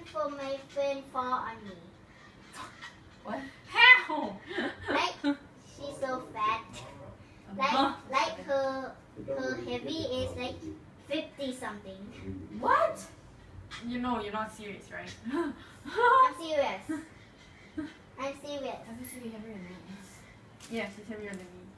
for my friend fall on me. What? How? Like she's so fat. Like her heavy is like 50 something. What? You know you're not serious, right? I'm serious. I'm serious. Obviously heavier than me. Yeah, she's heavier than me.